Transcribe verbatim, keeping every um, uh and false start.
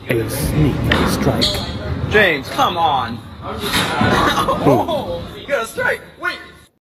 A sneak strike. James, come on. Oh, you got a strike.